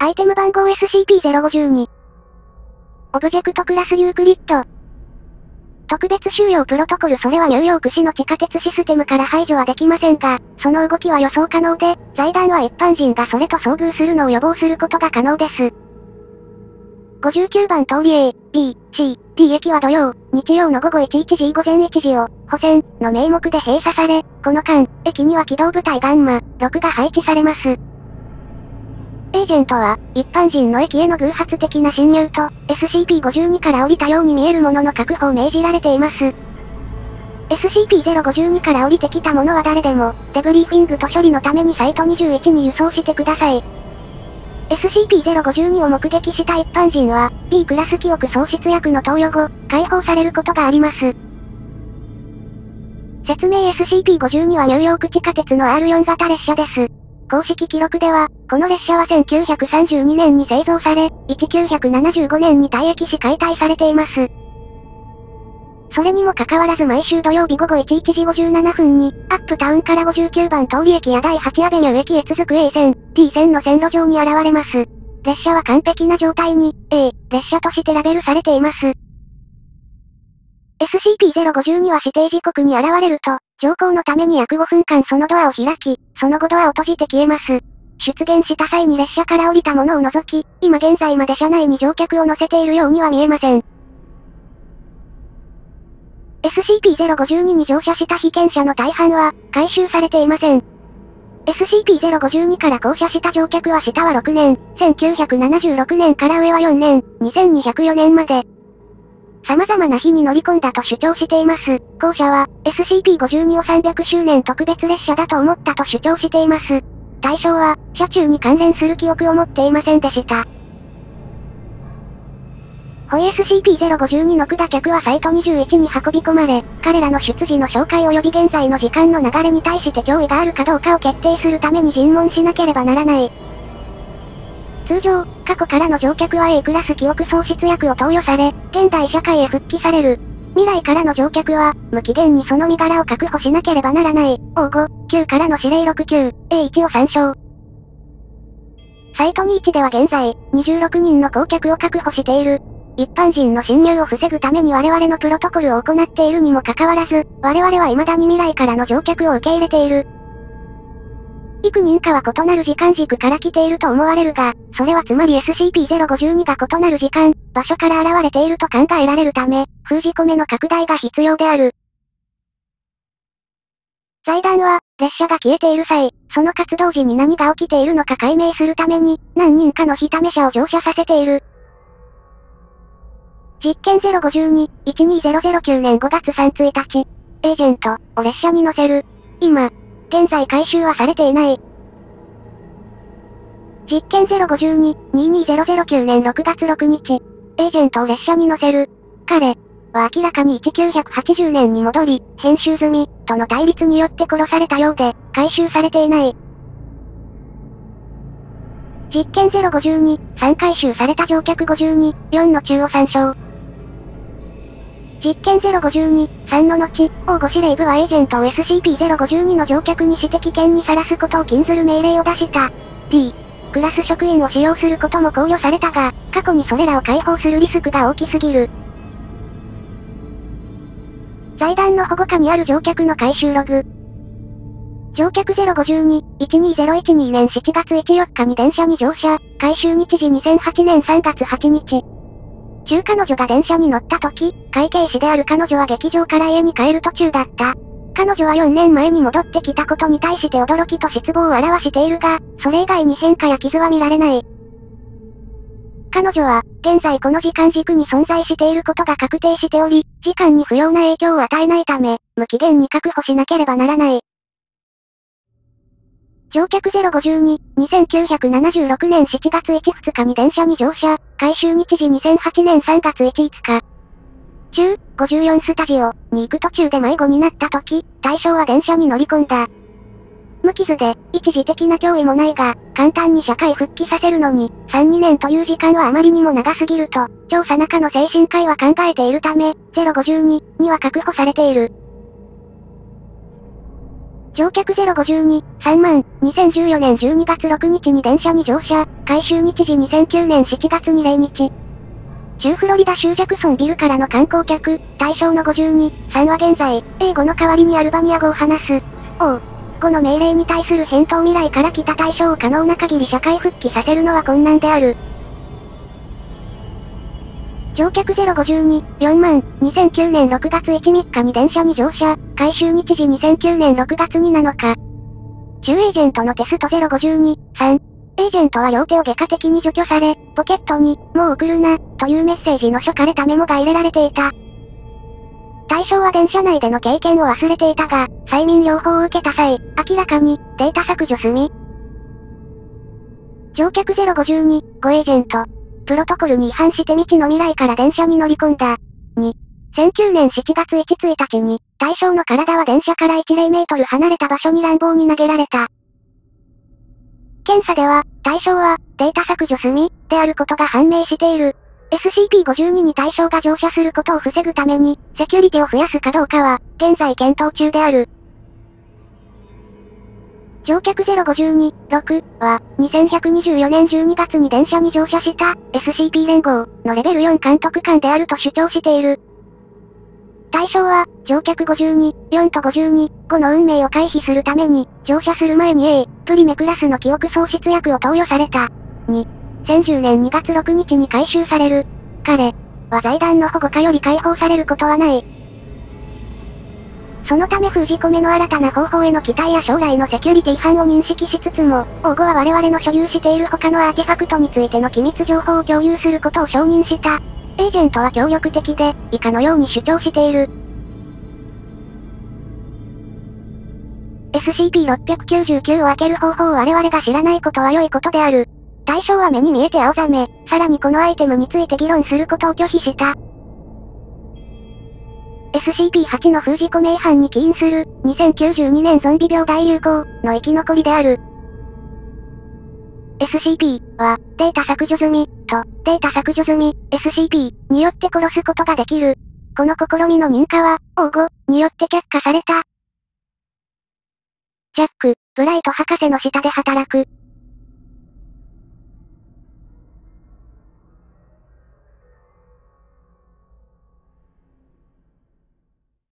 アイテム番号 SCP-052。オブジェクトクラスユークリッド。特別収容プロトコル。それはニューヨーク市の地下鉄システムから排除はできませんが、その動きは予想可能で、財団は一般人がそれと遭遇するのを予防することが可能です。59番通り A、B、C、D 駅は土曜、日曜の午後11時午前1時を、補選の名目で閉鎖され、この間、駅には機動部隊ガンマ6が配置されます。エージェントは、一般人の駅への偶発的な侵入と、SCP-52 から降りたように見えるものの確保を命じられています。SCP-052 から降りてきた者は誰でも、デブリーフィングと処理のためにサイト21に輸送してください。SCP-052 を目撃した一般人は、B クラス記憶喪失薬の投与後、解放されることがあります。説明 SCP-52 はニューヨーク地下鉄の R4 型列車です。公式記録では、この列車は1932年に製造され、1975年に退役し解体されています。それにもかかわらず毎週土曜日午後11時57分に、アップタウンから59番通り駅や第8アベニュー駅へ続く A 線、D 線の線路上に現れます。列車は完璧な状態に、A、列車としてラベルされています。SCP-052 は指定時刻に現れると、乗降のために約5分間そのドアを開き、その後ドアを閉じて消えます。出現した際に列車から降りたものを除き、今現在まで車内に乗客を乗せているようには見えません。SCP-052 に乗車した被験者の大半は、回収されていません。SCP-052 から降車した乗客は下は6年、1976年から上は4年、2204年まで。様々な日に乗り込んだと主張しています。後者は、SCP-52 を300周年特別列車だと思ったと主張しています。対象は、車中に関連する記憶を持っていませんでした。ホイ SCP-052 の管客はサイト21に運び込まれ、彼らの出自の紹介及び現在の時間の流れに対して脅威があるかどうかを決定するために尋問しなければならない。通常、過去からの乗客は A クラス記憶喪失薬を投与され、現代社会へ復帰される。未来からの乗客は、無期限にその身柄を確保しなければならない。O5、9からの指令69、A1 を参照。サイト21では現在、26人の降客を確保している。一般人の侵入を防ぐために我々のプロトコルを行っているにもかかわらず、我々は未だに未来からの乗客を受け入れている。幾人かは異なる時間軸から来ていると思われるが、それはつまり SCP-052 が異なる時間、場所から現れていると考えられるため、封じ込めの拡大が必要である。財団は、列車が消えている際、その活動時に何が起きているのか解明するために、何人かの非試者を乗車させている。実験052、12009年5月3日、エージェントを列車に乗せる。今、現在回収はされていない。実験052、22009年6月6日、エージェントを列車に乗せる。彼は明らかに1980年に戻り、編集済み、との対立によって殺されたようで、回収されていない。実験052、3回収された乗客52、4の中を参照。実験052、3の後、O5 司令部はエージェントを SCP-052 の乗客にして危険にさらすことを禁ずる命令を出した。D、クラス職員を使用することも考慮されたが、過去にそれらを解放するリスクが大きすぎる。財団の保護下にある乗客の回収ログ。乗客052、12012年7月14日に電車に乗車、回収日時2008年3月8日。中彼女が電車に乗った時、会計士である彼女は劇場から家に帰る途中だった。彼女は4年前に戻ってきたことに対して驚きと失望を表しているが、それ以外に変化や傷は見られない。彼女は、現在この時間軸に存在していることが確定しており、時間に不要な影響を与えないため、無期限に確保しなければならない。乗客052、2976年7月1、2日に電車に乗車、回収日時2008年3月1、5日。中、54スタジオに行く途中で迷子になった時、対象は電車に乗り込んだ。無傷で、一時的な脅威もないが、簡単に社会復帰させるのに、3、2年という時間はあまりにも長すぎると、調査中の精神科医は考えているため、052には確保されている。乗客052、3万、2014年12月6日に電車に乗車、 回収日時2009年7月に0日。中フロリダ州ジャクソンビルからの観光客、対象の52、3は現在、英語の代わりにアルバニア語を話す。語の命令に対する返答未来から来た対象を可能な限り社会復帰させるのは困難である。乗客052、4万、2009年6月1、3日に電車に乗車、回収日時2009年6月2、7日。中エージェントのテスト052、3。エージェントは両手を外科的に除去され、ポケットに、もう送るな、というメッセージの書かれたメモが入れられていた。対象は電車内での経験を忘れていたが、催眠療法を受けた際、明らかに、データ削除済み。乗客052、5エージェント。プロトコルに違反して未知の未来から電車に乗り込んだ。2、2009年7月1日に、対象の体は電車から1メートル離れた場所に乱暴に投げられた。検査では、対象は、データ削除済み、であることが判明している。SCP-52 に対象が乗車することを防ぐために、セキュリティを増やすかどうかは、現在検討中である。乗客052、6は、2124年12月に電車に乗車した、SCP 連合のレベル4監督官であると主張している。対象は、乗客52、4と52、5の運命を回避するために、乗車する前に A、プリメクラスの記憶喪失薬を投与された。2、2010年2月6日に回収される。彼は財団の保護下より解放されることはない。そのため封じ込めの新たな方法への期待や将来のセキュリティ違反を認識しつつも、王語は我々の所有している他のアーティファクトについての機密情報を共有することを承認した。エージェントは協力的で、以下のように主張している。SCP-699 を開ける方法を我々が知らないことは良いことである。対象は目に見えて青ざめ、さらにこのアイテムについて議論することを拒否した。SCP-8 の封じ込め違反に起因する、2092年ゾンビ病大流行の生き残りである。SCP は、データ削除済み、と、データ削除済み、SCP によって殺すことができる。この試みの認可は、王語によって却下された。ジャック・ブライト博士の下で働く。